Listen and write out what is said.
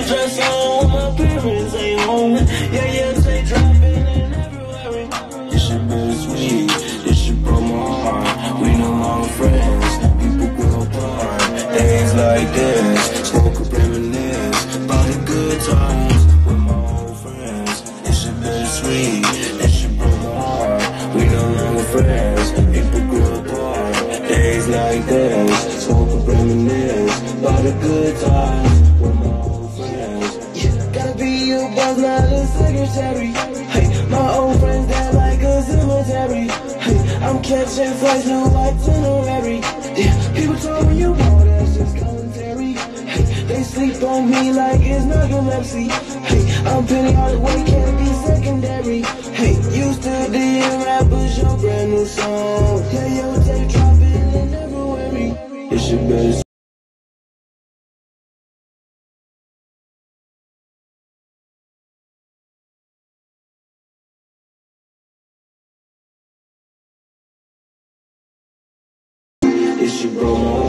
New dress on, my parents ain't home. Yeah, they dropping in February. This shit bittersweet, this shit broke my heart. We no longer friends, people grow apart. Days like this, smoke a reminisce about the good times with my old friends. This shit bittersweet, this shit broke my heart. We no longer friends, people grow apart. Days like this, smoke a reminisce about the good times with my old friends. Yeah, gotta be a boss, not a secretary. Hey, my old friend died like a cemetery. Hey, I'm catching flights, no itinerary. Yeah, people talk when you walk, that's just commentary. Hey, they sleep on me like it's narcolepsy. Hey, I'm Penny Hardaway, can't be secondary. Hey, used to be a rapper, show brand new song. Yeah, they dropping in February. This shit better. This shit broke my